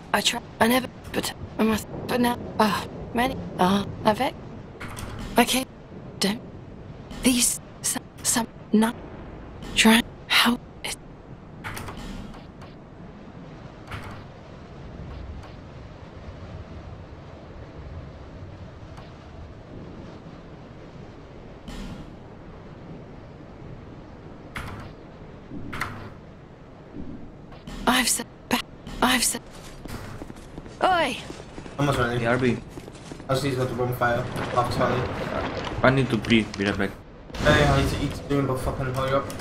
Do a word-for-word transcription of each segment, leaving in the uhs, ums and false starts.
I try. I never. But I must. But now. Ah, uh, many. Ah, uh, avec. Okay. Don't. These. Some. Some. Not. Try. How. It. I've said. I've said. Oi! Almost ready. R B. I just need to go to bonfire. After Charlie. I need to pee. Be right back. Hey, I need to eat soon, but fucking hurry up.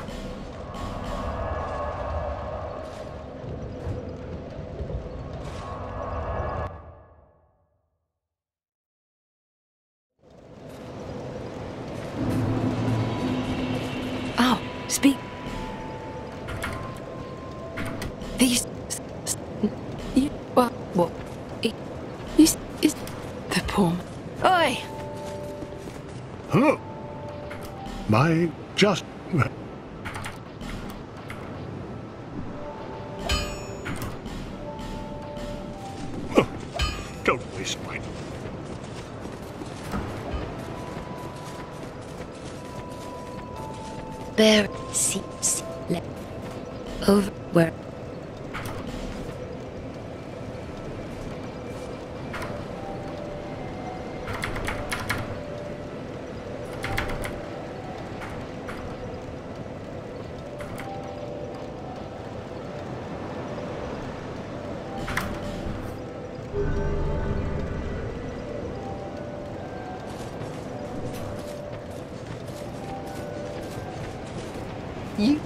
Oh, speak. These. You. What? What? Is. Is. The poor. Oi! Huh? My just. Huh. Don't waste my. Bear. See. See. Let. Over. Where? You.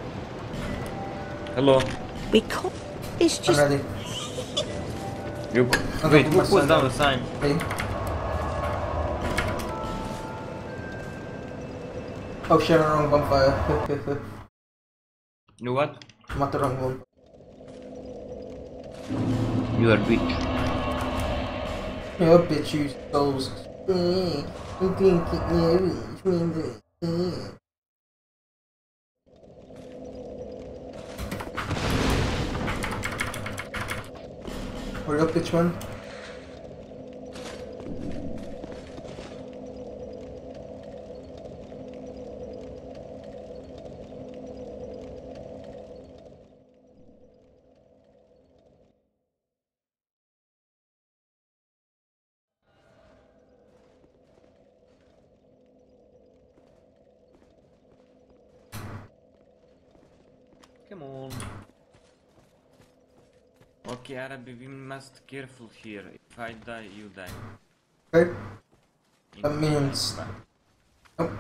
Hello. We call. It's I'm just. ready. You. I'll Wait, go put who my puts sign down down. the sign? Hey. Oh shit, I'm wrong bonfire. You what? I'm at the wrong one. You are bitch. You're a bitch, you souls. Mm, you can keep me away. Mm. Hurry up, bitch man. Come on. Okay, Arabi, we must careful here. If I die, you die. Okay. That means. Oh.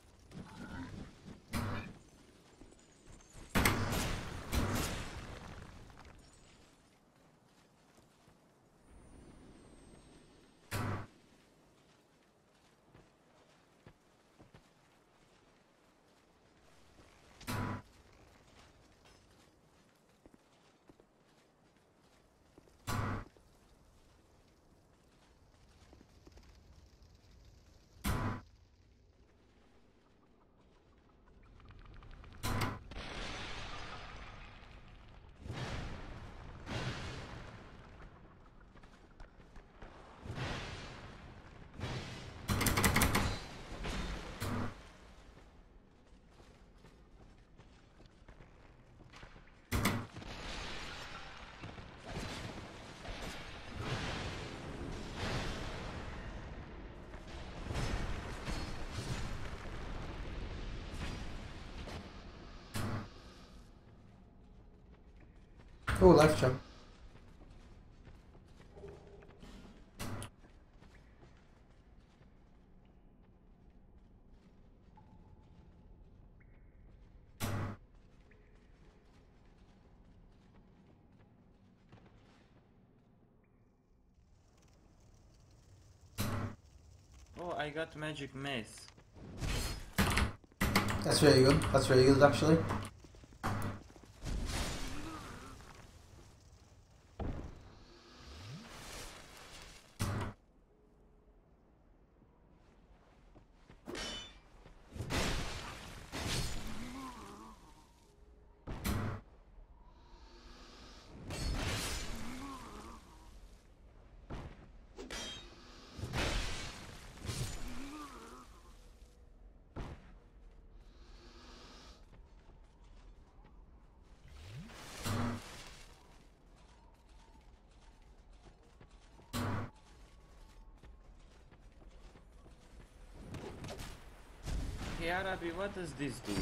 Oh, life jump. Oh, I got magic mace. That's really good. That's really good, actually. hey Arabi, what does this do?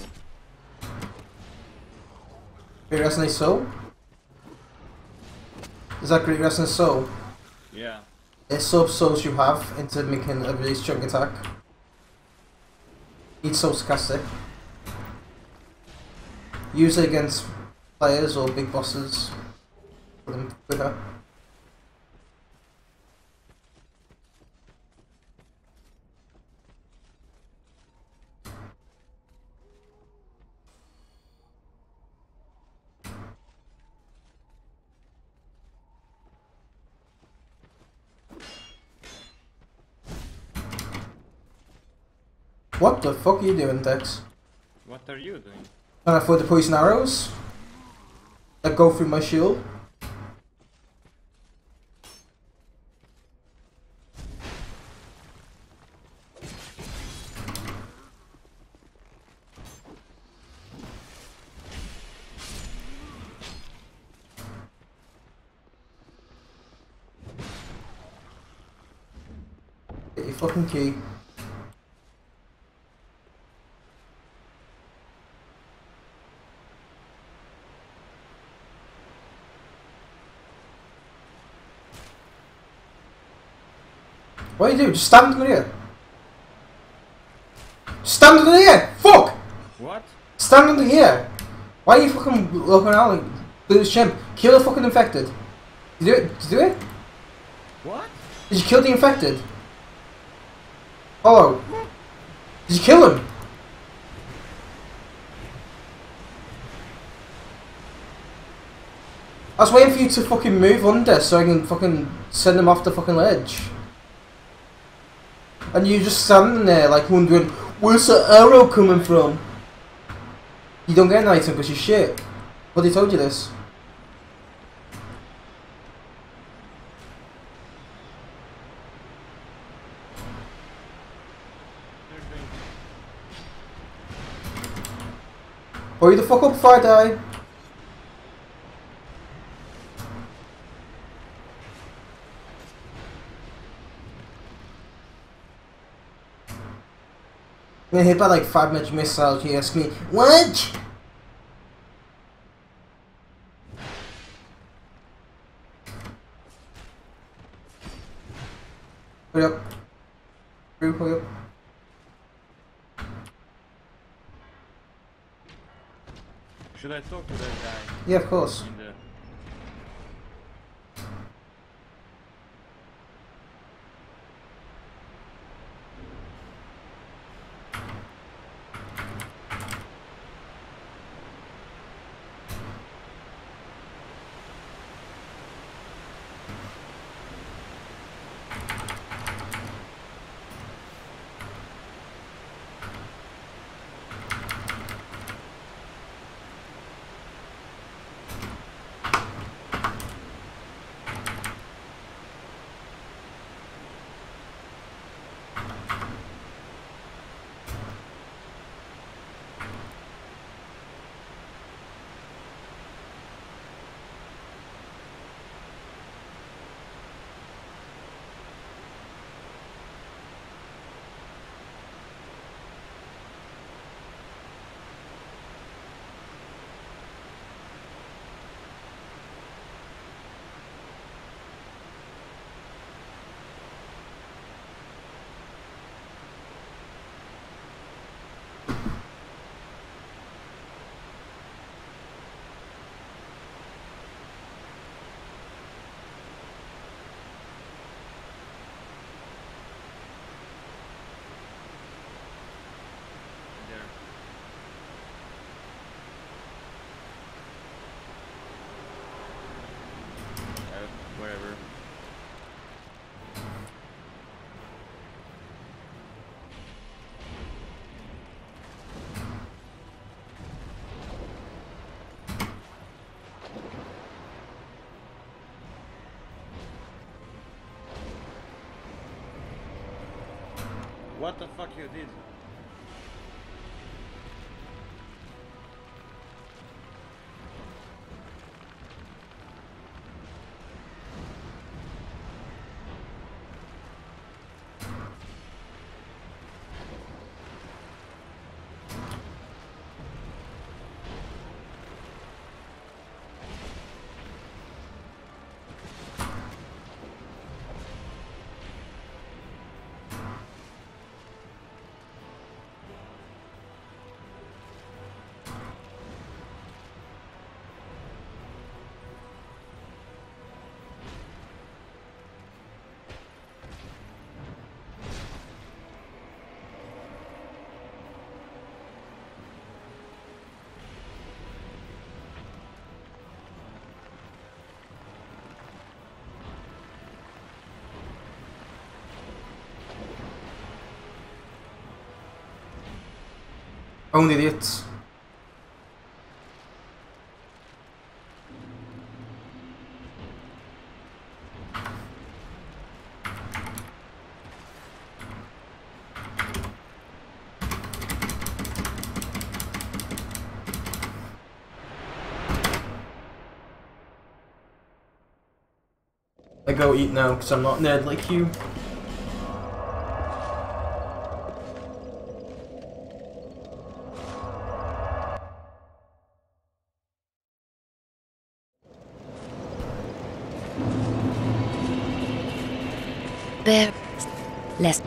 Great Resonate Soul? Is that Great Resonate Soul? Yeah. It's sub souls you have into making a really strong attack. Each soul sarcastic. Use it against players or big bosses for them quicker. What the fuck are you doing, Dex? What are you doing? Can I throw the poison arrows that go through my shield? Get your fucking key. What do you do? Just stand under here. Stand under here! Fuck! What? Stand under here! Why are you fucking looking out like lose chimp? Kill the fucking infected. Did you do it? Did you do it? What? Did you kill the infected? Hello. Did you kill him? I was waiting for you to fucking move under so I can fucking send him off the fucking ledge. And you just standing there like wondering, where's the arrow coming from? You don't get an item because you're shit. But they told you this. Hurry the fuck up before I die. I'm gonna hit by like five magic missiles. You ask me, what? Hurry up. Hurry, hurry up. Should I talk to that guy? Yeah, of course. In the... Wherever. What the fuck you did? Only idiots. I go eat now because I'm not nerd like you. There. Less.